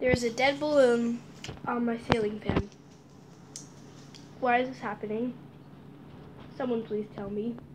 There's a dead balloon on my ceiling fan. Why is this happening? Someone please tell me.